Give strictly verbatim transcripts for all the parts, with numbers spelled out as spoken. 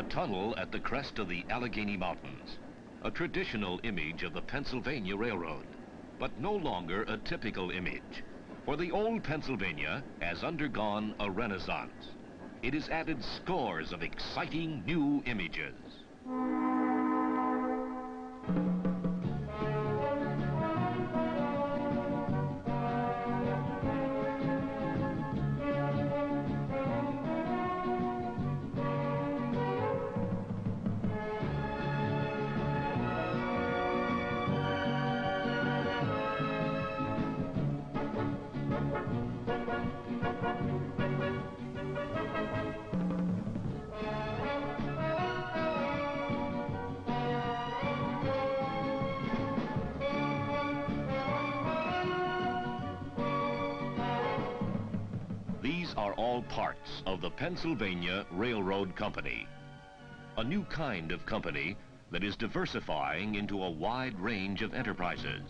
tunnel at the crest of the Allegheny Mountains, a traditional image of the Pennsylvania Railroad, but no longer a typical image, for the old Pennsylvania has undergone a renaissance. It has added scores of exciting new images. These are all parts of the Pennsylvania Railroad Company, a new kind of company that is diversifying into a wide range of enterprises.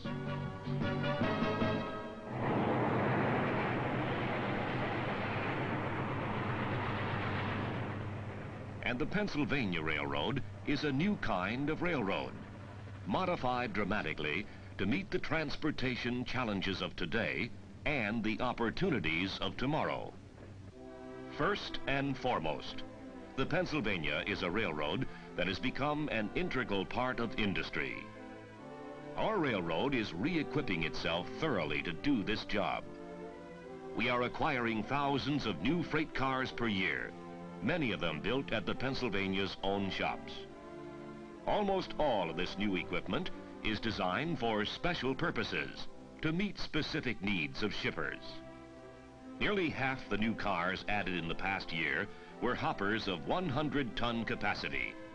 And the Pennsylvania Railroad is a new kind of railroad, modified dramatically to meet the transportation challenges of today and the opportunities of tomorrow. First and foremost, the Pennsylvania is a railroad that has become an integral part of industry. Our railroad is re-equipping itself thoroughly to do this job. We are acquiring thousands of new freight cars per year, many of them built at the Pennsylvania's own shops. Almost all of this new equipment is designed for special purposes, to meet specific needs of shippers. Nearly half the new cars added in the past year were hoppers of one hundred ton capacity,